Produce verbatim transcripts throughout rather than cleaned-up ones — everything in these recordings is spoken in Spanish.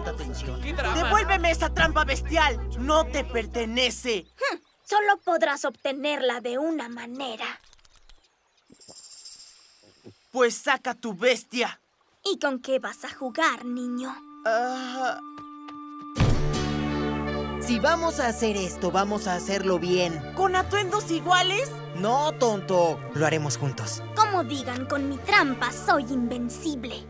tanta atención. ¡Qué drama! ¡Devuélveme esa trampa bestial! ¡No te pertenece! Hm, solo podrás obtenerla de una manera. Pues saca tu bestia. ¿Y con qué vas a jugar, niño? Ah, Si vamos a hacer esto, vamos a hacerlo bien. ¿con atuendos iguales? No, tonto. Lo haremos juntos. Como digan, con mi trampa soy invencible.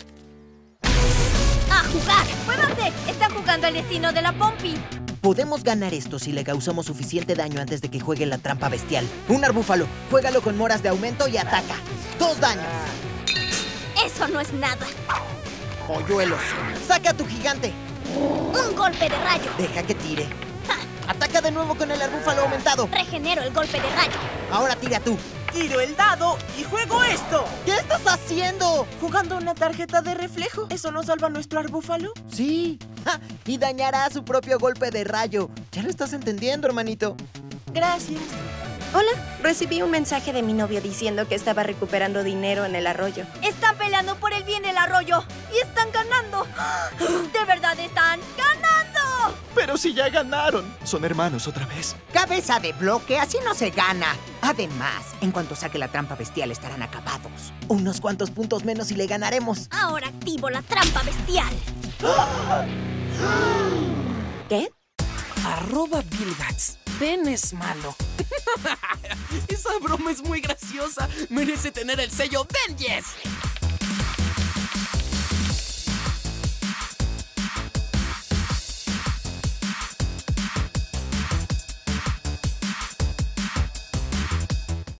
¡A jugar! ¡Muévanse! ¡Están jugando el destino de la Pompi! Podemos ganar esto si le causamos suficiente daño antes de que juegue la trampa bestial. Un arbúfalo. Juégalo con moras de aumento y ataca. ¡Dos daños! ¡Eso no es nada! Polluelos. ¡Saca a tu gigante! ¡Un golpe de rayo! Deja que tire. Ataca de nuevo con el arbúfalo aumentado. Regenero el golpe de rayo. Ahora tira tú. Tiro el dado y juego esto. ¿Qué estás haciendo? ¿Jugando una tarjeta de reflejo? ¿Eso no salva a nuestro arbúfalo? Sí. ¡Ja! Y dañará su propio golpe de rayo. Ya lo estás entendiendo, hermanito. Gracias. Hola, recibí un mensaje de mi novio diciendo que estaba recuperando dinero en el arroyo. Están peleando por el bien del arroyo y están ganando. ¡De verdad están ganando! Pero si ya ganaron. Son hermanos otra vez. Cabeza de bloque, así no se gana. Además, en cuanto saque la trampa bestial estarán acabados. Unos cuantos puntos menos y le ganaremos. Ahora activo la trampa bestial. ¿Qué? Arroba Billgats. Ben es malo. Esa broma es muy graciosa. Merece tener el sello Ben Yes.